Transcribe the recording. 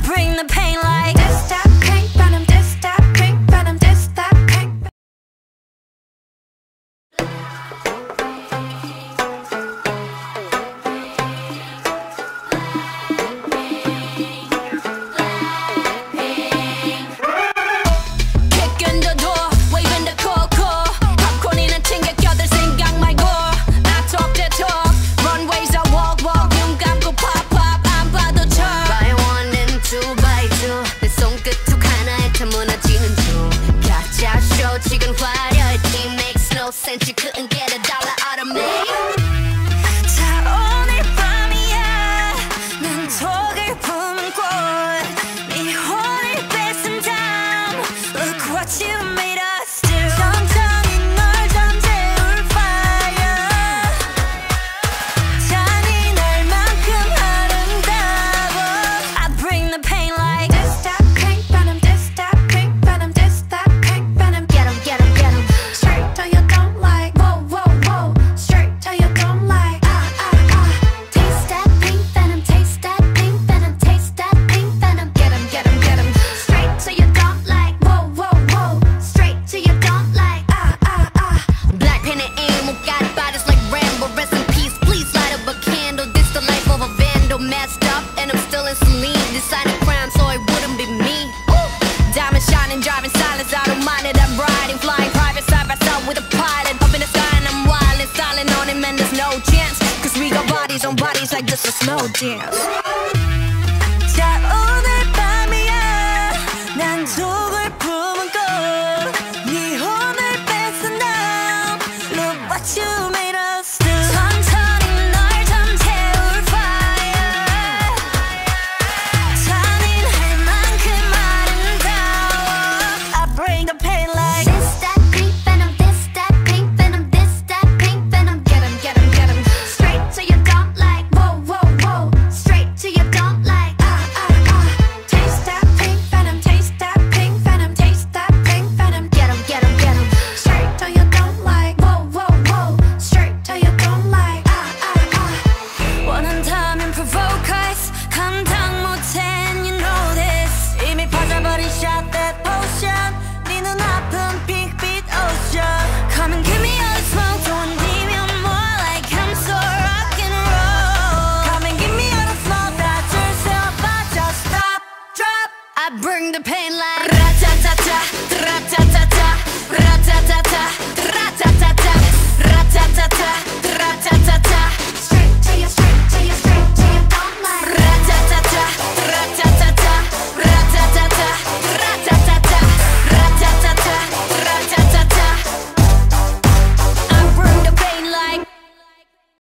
bring the pain like this, that pink venom, this, that pink venom, this, that pink. Kick in the door, waving the coco. popcorn이나 챙겨 껴들 생각 말고. I talk the talk, runways I walk, walk. 눈 감고 pop, pop, 안 봐도 쳐. By one and two by two 내 손끝 툭 하나에 다 무너지는 중 가짜 쇼 지금 화려해 It makes no sense You couldn't get a dollar out of me 자 오늘 밤이야 난 독을 품은 꽃 네 혼을 뺏은 다음 Look what you made us do 천천히 널 잠재울 fire 잔인할 만큼 아름다워 I bring the pain like this, that pink venom, this, that pink venom, this, that pink venom. Get 'em, get 'em, get 'em Straight till you don't like, whoa, whoa, whoa. Straight till you don't like, ah, ah, ah. Taste that pink venom Taste that pink venom Taste that pink venom Get 'em, get 'em, get 'em. Straight till you don't like, whoa, whoa, whoa. Straight till you don't like Ah, ah, ah. Black pen and ammo Got bodies like Rambo Rest in peace Please light up a candle This the life of a vandal Messed up and I'm still in saline Decided crime so it wouldn't be me Ooh. Diamond shining Driving silence I don't mind it I'm riding Flying private side by side with a pilot Up in the sky and I'm wildin' Styling on him and there's no chance Cause we got bodies on bodies Like this a slow dance 자 오늘 밤이야 난 독을 품은 꽃네 혼을 뺏은 다음 Look what you made us do 천천히 널 잠재울 fire 잔인할 만큼 아름다워 I bring the pain like This that pink venom This that pink venom This that pink venom Get 'em, get 'em, get 'em. Straight till you don't like Whoa, whoa, whoa. Straight till you don't like Ah, ah, ah. Taste that pink venom, taste that pink venom, taste that pink venom. Get 'em, get 'em, get 'em Straight till you don't like, whoa, whoa, whoa. Straight till you don't like, ah, ah, ah. 원한다면 provoke us, 감당 못해, and you know this. 이미 퍼져버린 shot that potion, 네 눈아픈 핑크빛 ocean. Come and give me all the smoke, don't leave me more like I'm so rock and roll. Come and give me all the flow, 다 줄 세 오빠, just stop, drop. I bring the pain like